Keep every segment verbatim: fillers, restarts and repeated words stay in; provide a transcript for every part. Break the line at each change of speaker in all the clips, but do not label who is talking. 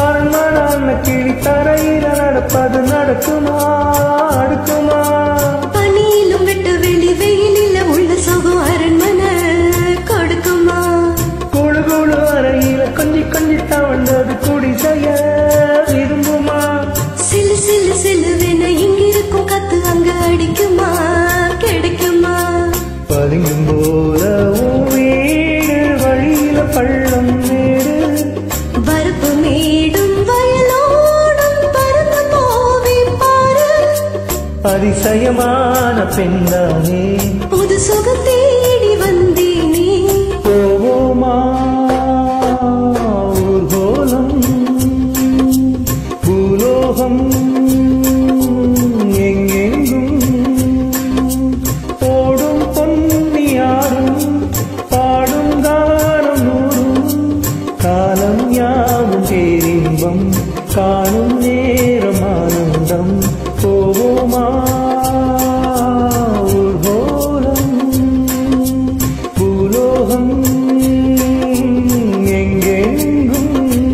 அரண்மன கிளி தரையில நடப்பது நடக்குமா அடுக்குமா
பனியிலும் விட்டு வெளி வெயிலில் உள்ள சுகம் அரண்மனை கொடுக்குமா
குழு குழு அறையில கொஞ்சி கொஞ்சி தவண்டது குடி செய்ய விரும்புமா
சிலு சிலு சிலுவென இங்கிருக்கும் கத்து அங்க அடிக்குமா கிடைக்குமா
பதுங்கும் போல வீடு வழியில பள்ளம் வீடு
வரப்பு மேடும் வயலோடும் பறந்து போவே பாரு
அதிசயமான பெண்தானே
புது சுகம் தேடி வந்தேனே
போவோமா ஊர்கோலம் பூலோகம் எங்கெங்கும் ஓடும் பொன்னியாரும் பாடும் காரம் நூறும் காலம் யாவும் பேரின்பம் காணும் நேரம் ஆனந்தம் போவோமா ஊர்கோலம் பூலோகம் எங்கெங்கும்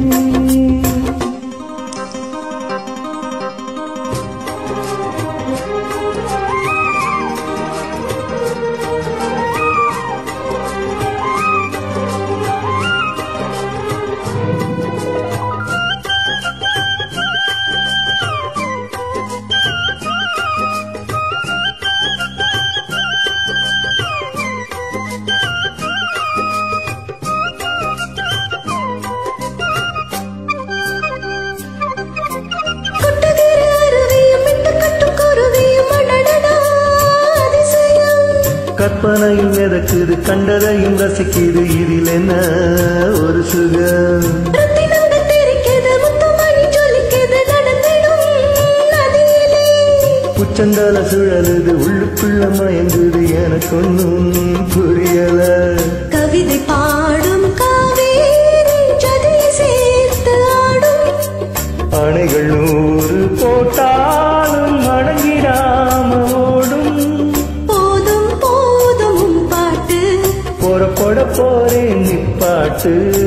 கொட்டகிற அருவியும் மிட்டு கட்டும் குருவியும் அடடடா அதிசயம்
கற்பனையும் மிதக்குது கண்டதையும் ரசிக்குது இதில் என்ன ஒரு சுகம்
ரத்தினங்கள் தெரிக்குது முத்துமணி ஜொலிக்குது நடந்திடும் நதியிலே
புச்சந்தல சுழலுது உள்ளுக்குள்ள மயங்குது எனக்கு ஒன்னும் புரியல
கவிதை பாடும் காவேரி ஜதியை சேர்த்து ஆடும்
அணைகள் நூறு போட்டாலும் அடங்கிடாம ஓடும்
போதும் போதும் உன் பாட்டு
போற போட போறேன் நிப்பாட்டு